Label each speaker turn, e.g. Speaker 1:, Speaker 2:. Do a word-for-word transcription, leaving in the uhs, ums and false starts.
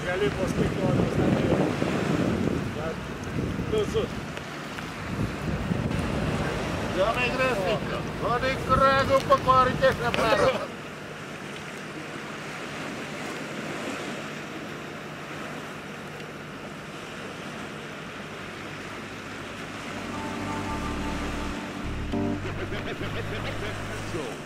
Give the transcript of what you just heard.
Speaker 1: gali paskui klodas neturėti. Bet visus.
Speaker 2: Janai grėsni. Vadai kragų pakorikės neparo.
Speaker 3: Go.